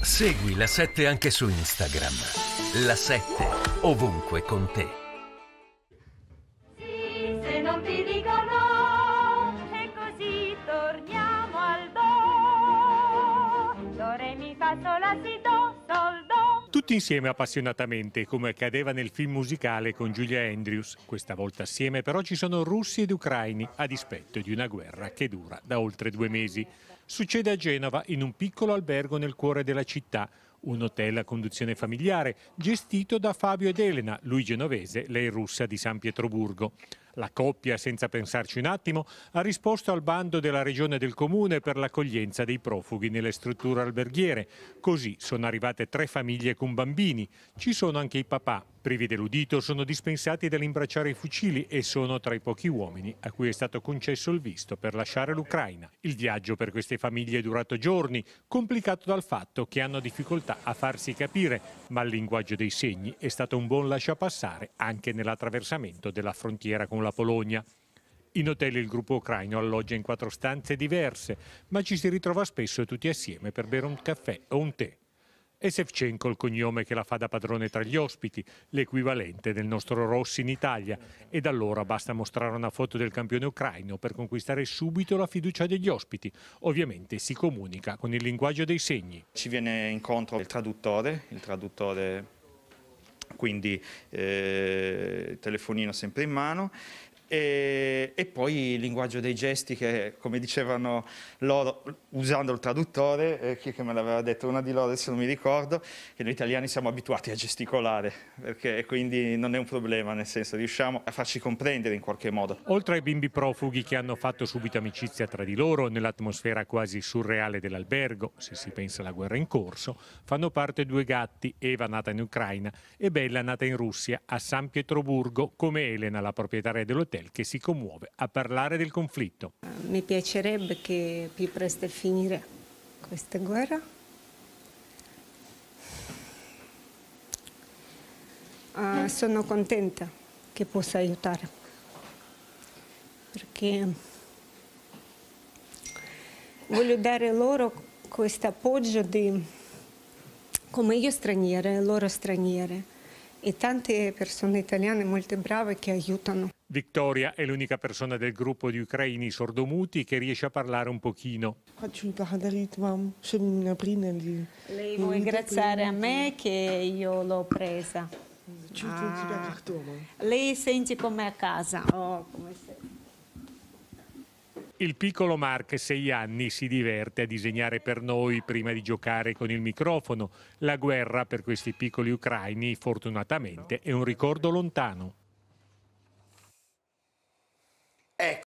Segui La 7 anche su Instagram. La 7 ovunque con te. Sì, se non ti dico no, e così torniamo al do. Do, re, mi, fa, sol, la, si, do, sol, do. Tutti insieme appassionatamente, come accadeva nel film musicale con Julia Andrews. Questa volta assieme però ci sono russi ed ucraini, a dispetto di una guerra che dura da oltre 2 mesi. Succede a Genova, in un piccolo albergo nel cuore della città. Un hotel a conduzione familiare, gestito da Fabio ed Elena, lui genovese, lei russa di San Pietroburgo. La coppia, senza pensarci un attimo, ha risposto al bando della regione e del comune per l'accoglienza dei profughi nelle strutture alberghiere. Così sono arrivate 3 famiglie con bambini. Ci sono anche i papà. Privi dell'udito, sono dispensati dall'imbracciare i fucili e sono tra i pochi uomini a cui è stato concesso il visto per lasciare l'Ucraina. Il viaggio per queste famiglie è durato giorni, complicato dal fatto che hanno difficoltà a farsi capire, ma il linguaggio dei segni è stato un buon lasciapassare anche nell'attraversamento della frontiera con la Polonia. In hotel il gruppo ucraino alloggia in 4 stanze diverse, ma ci si ritrova spesso tutti assieme per bere un caffè o un tè. È Sevchenko il cognome che la fa da padrone tra gli ospiti, l'equivalente del nostro Rossi in Italia. E da allora basta mostrare una foto del campione ucraino per conquistare subito la fiducia degli ospiti. Ovviamente si comunica con il linguaggio dei segni. Ci viene incontro il traduttore quindi telefonino sempre in mano. E poi il linguaggio dei gesti che, come dicevano loro, usando il traduttore, chi che me l'aveva detto, una di loro, adesso non mi ricordo, che noi italiani siamo abituati a gesticolare, perché quindi non è un problema, nel senso riusciamo a farci comprendere in qualche modo. Oltre ai bimbi profughi che hanno fatto subito amicizia tra di loro, nell'atmosfera quasi surreale dell'albergo, se si pensa alla guerra in corso, fanno parte 2 gatti, Eva nata in Ucraina e Bella nata in Russia, a San Pietroburgo, come Elena, la proprietaria dell'hotel, che si commuove a parlare del conflitto. Mi piacerebbe che più presto finire questa guerra. Sono contenta che possa aiutare, perché voglio dare loro questo appoggio come io straniere, loro straniere, e tante persone italiane molto brave che aiutano. Vittoria è l'unica persona del gruppo di ucraini sordomuti che riesce a parlare un pochino. Lei vuole ringraziare a me che io l'ho presa. Lei sente come a casa. Il piccolo Mark, 6 anni, si diverte a disegnare per noi prima di giocare con il microfono. La guerra per questi piccoli ucraini, fortunatamente, è un ricordo lontano.